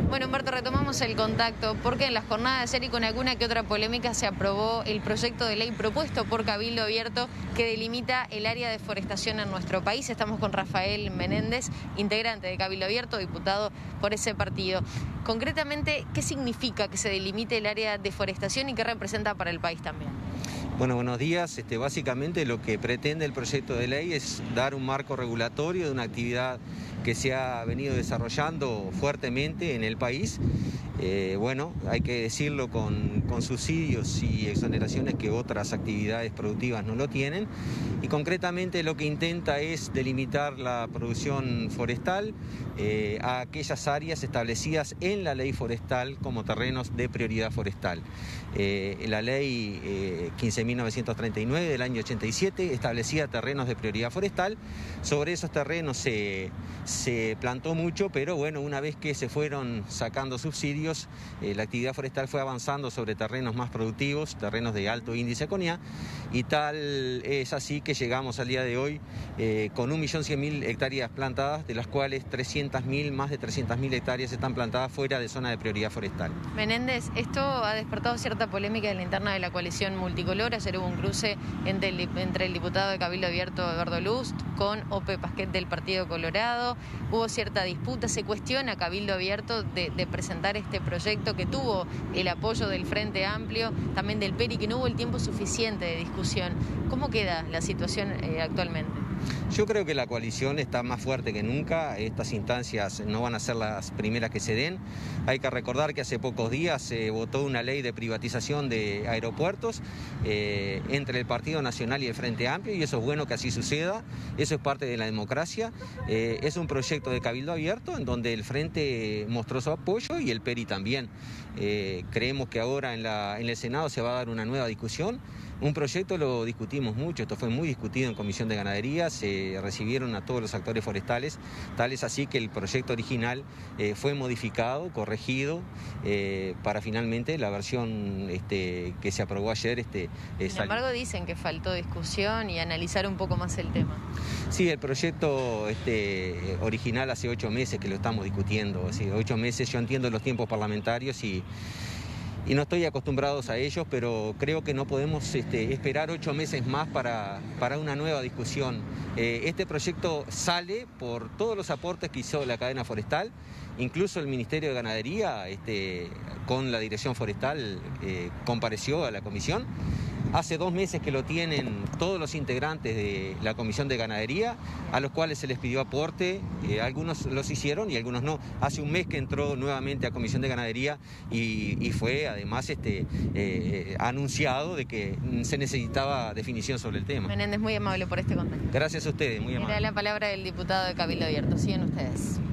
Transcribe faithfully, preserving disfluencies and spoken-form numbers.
Bueno, Humberto, retomamos el contacto porque en las jornadas de ayer y con alguna que otra polémica se aprobó el proyecto de ley propuesto por Cabildo Abierto que delimita el área de forestación en nuestro país. Estamos con Rafael Menéndez, integrante de Cabildo Abierto, diputado por ese partido. Concretamente, ¿qué significa que se delimite el área de forestación y qué representa para el país también? Bueno, buenos días. Este, básicamente lo que pretende el proyecto de ley es dar un marco regulatorio de una actividad que se ha venido desarrollando fuertemente en el país. Eh, bueno, hay que decirlo con, con subsidios y exoneraciones que otras actividades productivas no lo tienen. Y concretamente lo que intenta es delimitar la producción forestal eh, a aquellas áreas establecidas en la ley forestal como terrenos de prioridad forestal. Eh, la ley eh, quince mil novecientos treinta y nueve del año ochenta y siete establecía terrenos de prioridad forestal. Sobre esos terrenos se, se plantó mucho, pero bueno, una vez que se fueron sacando subsidios, eh, la actividad forestal fue avanzando sobre terrenos más productivos, terrenos de alto índice CONIA, y tal es así que llegamos al día de hoy eh, con un millón cien mil hectáreas plantadas, de las cuales trescientas mil, más de trescientas mil hectáreas están plantadas fuera de zona de prioridad forestal. Menéndez, esto ha despertado cierta polémica en la interna de la coalición multicolor. Ayer hubo un cruce entre el, entre el diputado de Cabildo Abierto, Eduardo Lust, con Ope Pasquet del Partido Colorado. Hubo cierta disputa, se cuestiona a Cabildo Abierto de, de presentar este proyecto que tuvo el apoyo del Frente Amplio, también del P E R I, que no hubo el tiempo suficiente de discusión. ¿Cómo queda la situación eh, actualmente? Yo creo que la coalición está más fuerte que nunca. Estas instancias no van a ser las primeras que se den. Hay que recordar que hace pocos días se votó una ley de privatización de aeropuertos eh, entre el Partido Nacional y el Frente Amplio, y eso es bueno que así suceda. Eso es parte de la democracia. Eh, es un proyecto de Cabildo Abierto en donde el Frente mostró su apoyo y el P E R I también. Eh, creemos que ahora en, la, en el Senado se va a dar una nueva discusión. Un proyecto lo discutimos mucho, esto fue muy discutido en Comisión de Ganadería, se recibieron a todos los actores forestales, tal es así que el proyecto original eh, fue modificado, corregido, eh, para finalmente la versión este, que se aprobó ayer. Este, eh, Sin embargo, dicen que faltó discusión y analizar un poco más el tema. Sí, el proyecto este, original hace ocho meses que lo estamos discutiendo, así, ocho meses. Yo entiendo los tiempos parlamentarios y... y no estoy acostumbrado a ellos, pero creo que no podemos este, esperar ocho meses más para, para una nueva discusión. Eh, este proyecto sale por todos los aportes que hizo la cadena forestal, incluso el Ministerio de Ganadería, este, con la Dirección Forestal, eh, compareció a la comisión. Hace dos meses que lo tienen todos los integrantes de la Comisión de Ganadería, a los cuales se les pidió aporte, eh, algunos los hicieron y algunos no. Hace un mes que entró nuevamente a Comisión de Ganadería y, y fue además este, eh, anunciado de que se necesitaba definición sobre el tema. Menéndez, muy amable por este contacto. Gracias a ustedes, muy amable. Era la palabra del diputado de Cabildo Abierto. Siguen ustedes.